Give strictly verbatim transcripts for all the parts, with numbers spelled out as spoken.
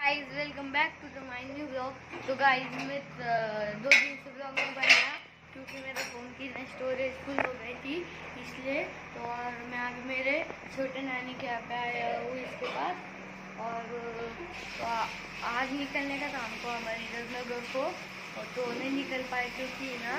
Guys welcome back to the my new blog. तो guys मैं दो दिन से ब्लॉग नहीं बनाया क्योंकि मेरे फ़ोन की स्टोरेज फुल हो गई थी इसलिए। तो और मैं आज मेरे छोटे नानी के यहाँ पे आया हूँ इसके पास। और तो आज निकलने का था हमको हमारे इधर नगर को, तो नहीं निकल पाए क्योंकि ना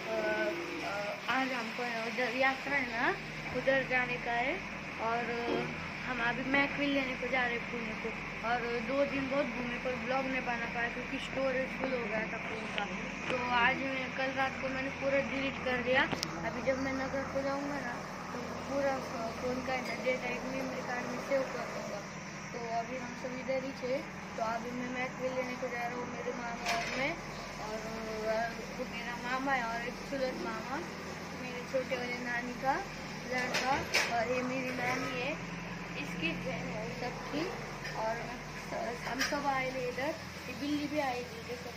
आज हमको उधर यात्रा है ना उधर जाने का है। और हम अभी मैकविल लेने को जा रहे पुणे को। और दो दिन बहुत घूमने पर ब्लॉग नहीं बना पाया क्योंकि स्टोरेज फुल हो गया था फ़ोन का। तो आज मैं कल रात को मैंने पूरा डिलीट कर दिया। अभी जब मैं नगर को जाऊँगा ना तो पूरा फ़ोन का डेटा एक मेमोरी कार्ड में सेव कर दूँगा। तो अभी हम सब इधर ही थे। तो अभी मैं मैकविल लेने को जा रहा हूँ, मेरे मामा और मैं। और मेरा मामा है और एक सुलत मामा, मेरे छोटे वाले नानी का लड़का। और ये मेरी नानी है, इसकी बहन है सब थी। और हम सब आए थे इधर, ये बिल्ली भी आई थी देखो।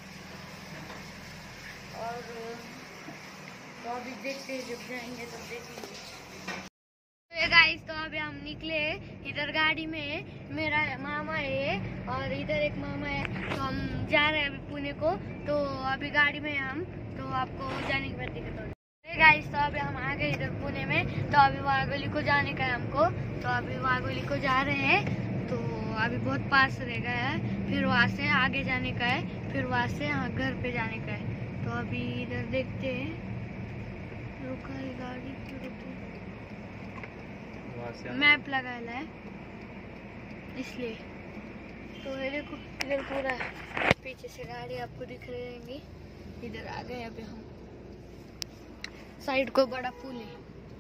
और तो अभी देखते हैं, जब जाएंगे तब देखेंगे। गाइस तो अभी हम निकले इधर गाड़ी में, मेरा मामा है और इधर एक मामा है। तो हम जा रहे हैं अभी पुणे को। तो अभी गाड़ी में हम, तो आपको जाने के बाद दिखाता हूँ। गाइस तो अभी हम आ गए इधर पुणे में। तो अभी वाघोली को जाने का है हमको। तो अभी वाघोली को जा रहे हैं। तो अभी बहुत पास रह गया है, फिर वहाँ से आगे जाने का है, फिर वहाँ से यहाँ घर पे जाने का है। तो अभी इधर देखते हैं, रुका है गाड़ी क्यों रुकी, मैप लगाया है इसलिए। तो ये देखो इधर पूरा पीछे से गाड़ी आपको दिख रही रहेंगी। इधर आ गए अभी हम, साइड को बड़ा पुल है।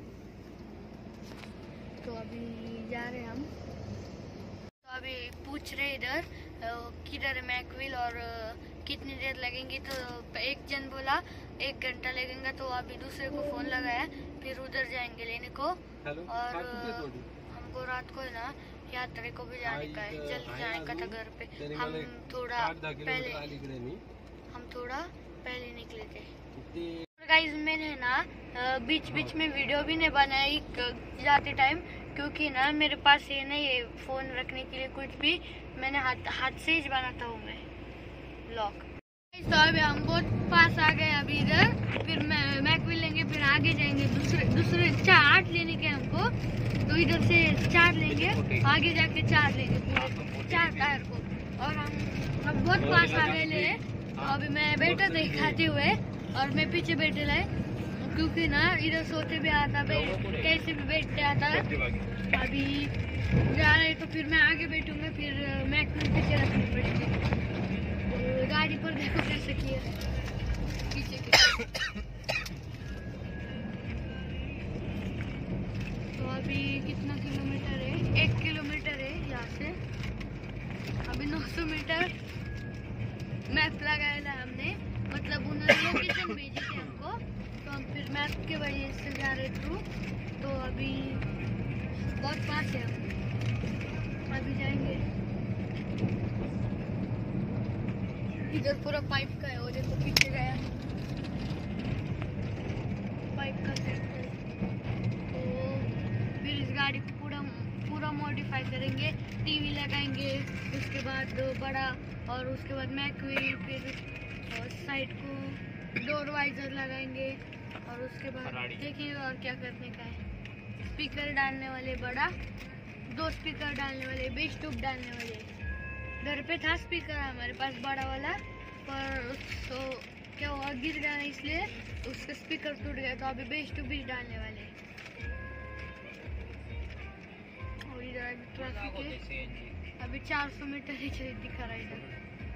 तो अभी जा रहे हैं हम। तो अभी पूछ रहे इधर किधर है मैकविल और कितनी देर लगेंगी। तो एक जन बोला एक घंटा लगेगा। तो अभी दूसरे को फोन लगाया, फिर उधर जाएंगे लेने को। और हमको रात को ना यात्रा को भी जाने का है, जल्दी जाने का था घर पे। हम थोड़ा पहले हम थोड़ा पहले निकले थे। गाइस मैंने ना बीच बीच में वीडियो भी नहीं बनाई जाते टाइम, क्योंकि ना मेरे पास ये नहीं है फ़ोन रखने के लिए कुछ भी। मैंने हाथ हाथ से ही बनाता हूँ मैं ब्लॉग। तो अभी हम बहुत पास आ गए अभी इधर, फिर मैं मैकविल लेंगे, फिर आगे जाएंगे दूसरे दूसरे चार लेने के हमको। तो इधर से चार लेंगे, आगे जाके चार लेंगे, पूरे चार टायर को। और हम अब बहुत पास आ गए ले। तो अभी मैं बैठा था खाते हुए और मैं पीछे बैठे लाए, क्योंकि ना इधर सोते भी आता, कैसे भी बैठते आता। अभी जा रहे तो फिर मैं आगे बैठूंगा, फिर मैकविल पीछे रखनी पड़ेगी। तो गाड़ी पर देखो कैसे किया पीछे की। तो अभी कितना किलोमीटर है, एक किलोमीटर है यहाँ से। अभी नौ सौ मीटर मैप लगाया हमने, मतलब उन्होंने लोकेशन भेजी थी हमको। तो हम फिर मैप के वजह से जा रहे थ्रू। तो अभी बहुत पास है, हम अभी जाएंगे। इधर पूरा पाइप का है, वो देखो पीछे गया पाइप का सेक्टर। तो फिर इस गाड़ी को पूरा पूरा मॉडिफाई करेंगे, टीवी लगाएंगे, उसके बाद बड़ा, और उसके बाद मैकविल, फिर और साइड को डोर वाइजर लगाएंगे। और उसके बाद देखिए और क्या करने का है। स्पीकर डालने वाले बड़ा, दो स्पीकर डालने वाले, बेस ट्यूब डालने वाले। घर पे था स्पीकर हमारे पास बड़ा वाला, पर तो क्या हुआ, गिर गया इसलिए उसका स्पीकर टूट गया। तो अभी बेस ट्यूब भी डालने वाले। और इधर ट्रैफिक है, अभी चार सौ मीटर ही दिखा रहा है इधर।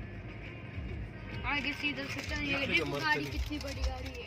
आगे सीधा से चलिए, देखो गाड़ी कितनी बड़ी गाड़ी है,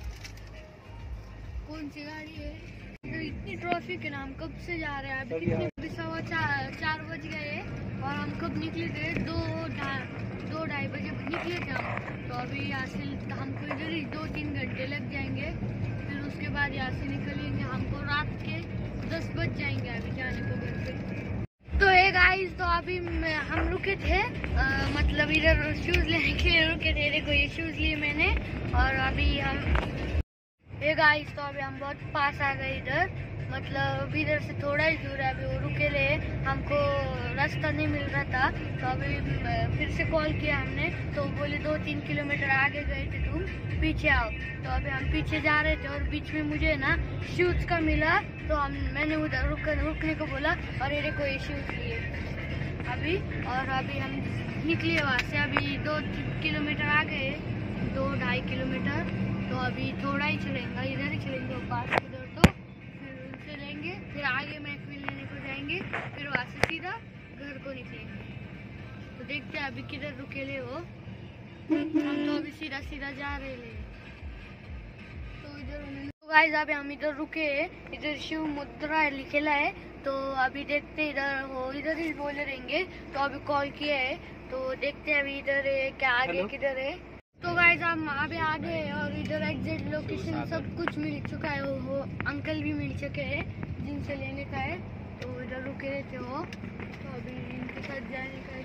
कौन सी गाड़ी है। तो इतनी ट्रैफिक है ना, हम कब से जा रहे हैं। अभी कितने सवा चार चार बज गए और हम कब निकले थे, दो दो ढाई बजे निकले थे हम। तो अभी यहाँ से हमको इधर ही दो तीन घंटे लग जाएंगे। फिर उसके बाद यहाँ से निकलेंगे, हमको रात के दस बज जाएंगे अभी जाने को घर पे। तो ये गाइस तो अभी हम रुके थे, आ, मतलब इधर शूज़ लेने के लिए रुके थे। देखो ये शूज़ लिए मैंने। और अभी हम ये गाइस तो अभी हम बहुत पास आ गए इधर। मतलब इधर से थोड़ा ही दूर है। अभी वो रुके ले, हमको रास्ता नहीं मिल रहा था तो अभी फिर से कॉल किया हमने, तो बोले दो तीन किलोमीटर आगे गए थे तुम, पीछे आओ। तो अभी हम पीछे जा रहे थे और बीच में मुझे ना शूज़ का मिला, तो हम मैंने उधर रुक रुकने को बोला और ये कोई शूज़ लिए अभी। और अभी हम निकले वहाँ से, अभी दो किलोमीटर आ गए, दो ढाई किलोमीटर। तो अभी थोड़ा ही चलेंगे, इधर ही चलेंगे वो पास उधर, तो फिर उनसे लेंगे, फिर आगे मैकविल लेने को जाएंगे, फिर वहाँ से सीधा घर को निकलेंगे। तो देखते हैं अभी किधर रुके ले वो, हम तो अभी सीधा सीधा जा रहे ले। तो इधर तो गाइस अभी हम इधर रुके हैं, इधर शिव मुद्रा लिखेला है, तो अभी देखते इधर वो इधर ही बोले रहेंगे। तो अभी कॉल किया है, तो देखते हैं अभी इधर है क्या, आगे किधर है। तो गाइस हम अभी आ गए हैं और इधर एग्जैक्ट लोकेशन सब कुछ मिल चुका है, वो, वो अंकल भी मिल चुके हैं जिनसे लेने का है, तो इधर रुके रहे थे वो। तो अभी इनके साथ जाने का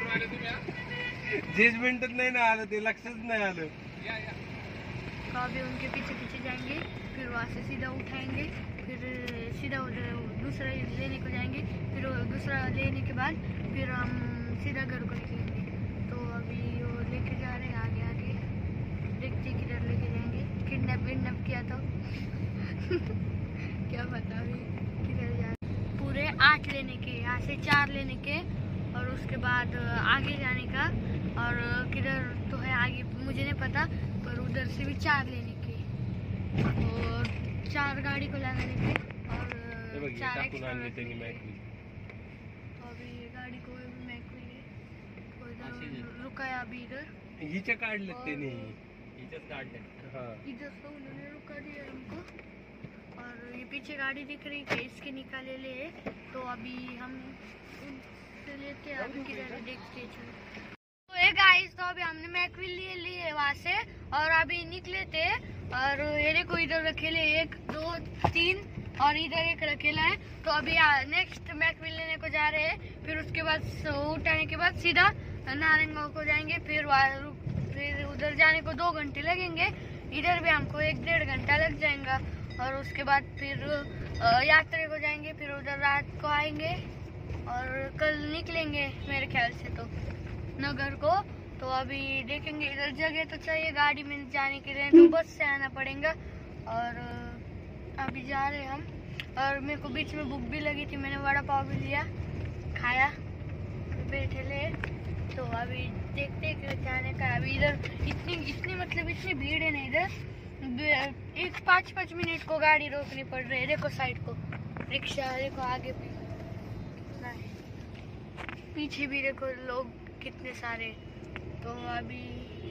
जजमेंट नहीं ना आलं ते लक्षच नाही आलं। तो अभी उनके पीछे पीछे जाएंगे, फिर वहाँ से सीधा उठाएंगे, फिर सीधा उधर दूसरा लेने को जाएंगे, फिर दूसरा लेने के बाद फिर हम सीधा घर को निकलेंगे। तो अभी वो लेके जा रहे हैं आगे आगे, देखते किधर लेके जाएंगे। किडनैप विडनैप किया तो क्या पता अभी किधर जा रहे। पूरे आठ लेने के, यहाँ से चार लेने के और उसके बाद आगे जाने का, और किधर तो है आगे मुझे नहीं पता, पर उधर से भी चार लेने के, और चार गाड़ी को लगाने के, और चार एक्स्ट्रा। तो अभी गाड़ी को मैकविल इधर रुका है अभी, इधर हिचे काढले ते नाही, हिचेच काढले। हां इधर तो उन्होंने रुका दिया हमको, और ये पीछे गाड़ी दिख रही है इसके निकाले ले। तो अभी हम से लेते हैं, अभी किधर देखते हैं। तो ये गाइस तो अभी हमने मैकविल लिए लिए वहाँ से, और अभी निकले थे, और ये को इधर रखेले एक दो तीन और इधर एक रखेला है। तो अभी नेक्स्ट मैकविल लेने को जा रहे हैं, फिर उसके बाद उठाने के बाद सीधा नारंगांव को जाएंगे, फिर फिर उधर जाने को दो घंटे लगेंगे, इधर भी हमको एक डेढ़ घंटा लग जाएगा, और उसके बाद फिर यात्रा को जाएंगे, फिर उधर रात को आएंगे और कल निकलेंगे मेरे ख्याल से तो नगर को। तो अभी देखेंगे, इधर जगह तो चाहिए गाड़ी में जाने के लिए, तो बस से आना पड़ेगा। और अभी जा रहे हम, और मेरे को बीच में भूख भी लगी थी, मैंने वड़ा पाव भी लिया, खाया, बैठे ले। तो अभी देखते हैं जाने का। अभी इधर इतनी इतनी मतलब इतनी भीड़ है ना, इधर एक पाँच पाँच मिनट को गाड़ी रोकनी पड़ रही है। देखो साइड को रिक्शा, देखो आगे भी कितना है, पीछे भी देखो लोग कितने सारे। तो अभी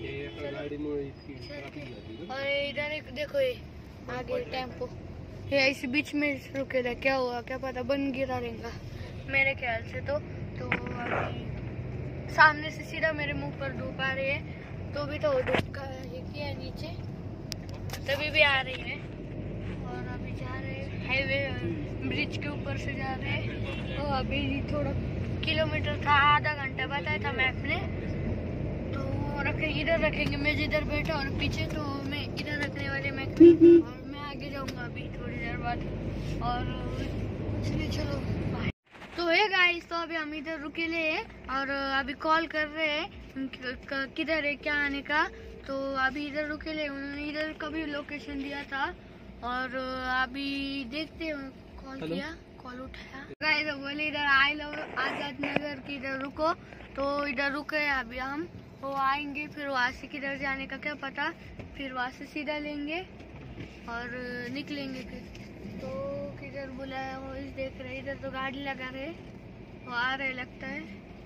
और इधर एक देखो, ये आगे टेम्पो, ये इस बीच में रुके था, क्या हुआ क्या पता, बन गिरा रहेगा मेरे ख्याल से। तो तो अभी सामने से सीधा मेरे मुंह पर धूप आ रही है, तो भी तो धूप का ये किया है नीचे, तभी भी आ रही है। और अभी जा रहे हैं हाईवे ब्रिज के ऊपर से जा रहे हैं। तो अभी थोड़ा किलोमीटर था, आधा घंटा बताया था मैप ने। तो रखे इधर रखेंगे, मैं जिधर बैठा और पीछे तो मैं इधर रखने वाले मैं, और मैं आगे जाऊंगा अभी थोड़ी देर बाद। और चलिए चलो बाय। तो है गाइस, तो अभी हम इधर रुके ले और अभी कॉल कर रहे हैं किधर है क्या आने का। तो अभी इधर रुके ले, उन्होंने इधर का भी लोकेशन दिया था, और अभी देखते हैं, कॉल किया, कॉल उठाया गाइस, बोले इधर आए लो आजाद नगर की, इधर रुको। तो इधर रुके अभी हम, वो आएंगे, फिर वहाँ से किधर जाने का क्या पता, फिर वहाँ से सीधा लेंगे और निकलेंगे फिर। तो किधर बुलाया वो इस देख रहे, इधर तो गाड़ी लगा रहे, वो आ रहे लगता है,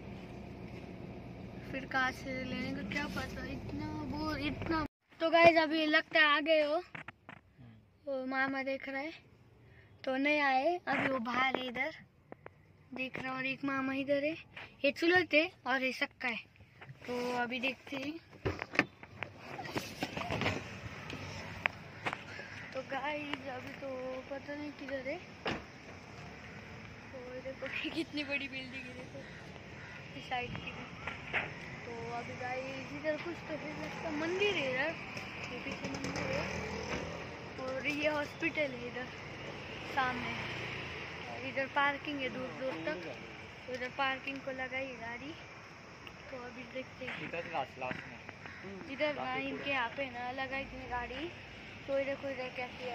फिर कहाँ से लेने का क्या पता, इतना वो इतना। तो गाइस अभी लगता है आ गए हो, वो मामा देख रहा है, तो नहीं आए अभी, वो बाहर है इधर देख रहा, और एक मामा इधर है, ये चुलत है और ये सक्का है। तो अभी देखते हैं। तो गाइस अभी तो पता नहीं किधर है, तो देखो कितनी बड़ी बिल्डिंग है, देखो इस साइड की भी। तो अभी गाइस इधर कुछ तो है, लगता मंदिर है इधर, ये पीछे मंदिर है, और ये हॉस्पिटल है इधर। सामने। इधर पार्किंग है दूर दूर तक, तो इधर पार्किंग को लगाई है गाड़ी। तो अभी देखते हैं इधर ना इनके यहाँ पे ना लगाई थी गाड़ी, तो इधर को इधर क्या किया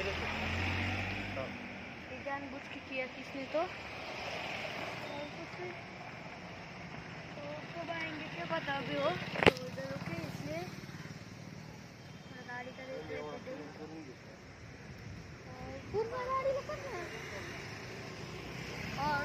जानबूझ के किया किसने तो। तो कब आएंगे क्या पता अभी हो, तो इधर रुके इसलिए गाड़ी का देख रहे थे। पूरा गाड़ी लगा है और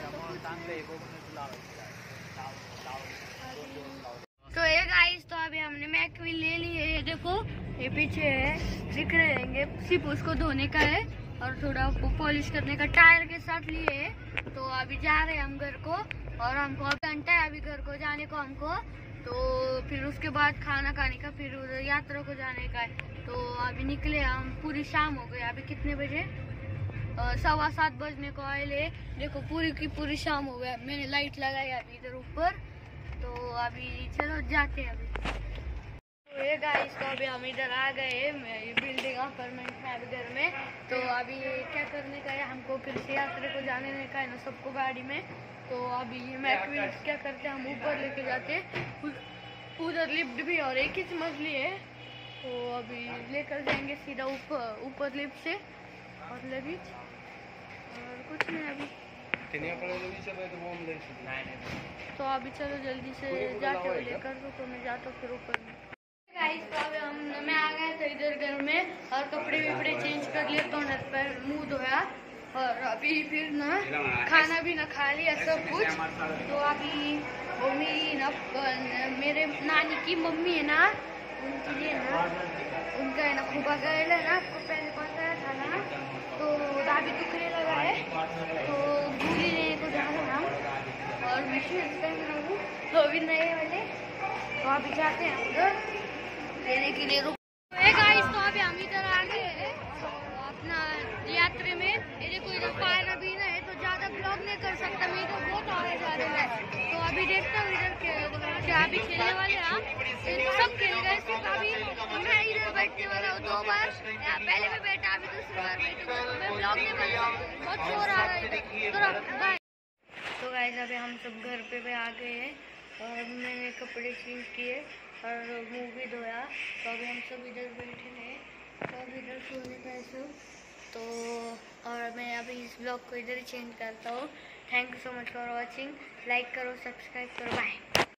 तो ये गाइस, तो अभी हमने मैकविल ले ली है। ये देखो ये पीछे है, दिख रहे होंगे। सिर्फ उसको धोने का है और थोड़ा पॉलिश करने का टायर के साथ लिए है। तो अभी जा रहे हैं हम घर को, और हमको अब घंटा है अभी घर को जाने को हमको। तो फिर उसके बाद खाना खाने का, फिर उधर यात्रा को जाने का है। तो अभी निकले हम, पूरी शाम हो गई। अभी कितने बजे, सवा सात बजने को आए ले। देखो पूरी की पूरी शाम हो गया। मैंने लाइट लगाई अभी इधर ऊपर। तो अभी चलो जाते हैं अभी। तो ये गाइस, तो अभी हम इधर आ गए बिल्डिंग अपार्टमेंट में अभी घर में। तो अभी क्या करने का है, हमको फिर से यात्रा को जाने का है ना सबको गाड़ी में। तो अभी मैकविल क्या करते हैं, हम ऊपर लेके जाते, उधर लिफ्ट भी और एक ही मजली है। तो अभी लेकर जाएंगे सीधा ऊपर ऊपर लिफ्ट से और लगेज और कुछ नहीं अभी। तो अभी चलो जल्दी से जाते हो लेकर, तो, तो मैं जाता हूँ फिर ऊपर में। गाइस, तो अभी हम मैं आ गया था इधर घर में और कपड़े वपड़े चेंज कर लिए, तो हाथ पैर मुंह धोया और अभी फिर ना खाना भी ना खा लिया सब कुछ। तो अभी वो मेरी ना मेरे नानी की मम्मी है ना, उनके लिए ना उनका है ना खुबा गया है ना, आपको पहले बताया था ना। तो दादी दुखने लगा है, तो भूली लेने को जा रहे हम और विशेष पहन रहूँ तो अभी नए वाले। तो अभी जाते हैं उधर लेने के लिए। रुक गाइस, तो अभी हम इधर आ गए हैं अपना यात्रा में। ये देखो इधर फायर अभी ना है, तो ज्यादा ब्लॉग नहीं कर सकता मैं, तो बहुत आगे जा रहा है। तो अभी देखता हूँ इधर क्या अभी खेलने वाले हैं, सब खेल गए। सिर्फ अभी मैं इधर बैठने वाला हूँ दो बार, पहले भी बैठा अभी दूसरी बार बैठूंगा। तो मैं ब्लॉग नहीं बना सकती, बहुत शोर आ रहा है इधर। तो गाइस, अभी हम सब घर पे भी आ गए हैं और अभी मैंने कपड़े चेंज किए और मुँह भी धोया। तो अभी हम सब इधर बैठे हैं, तो अभी इधर सोने का है सब। तो और मैं अभी इस ब्लॉग को इधर ही चेंज करता हूँ। Thank you so much for watching. Like करो, सब्सक्राइब करो, बाय।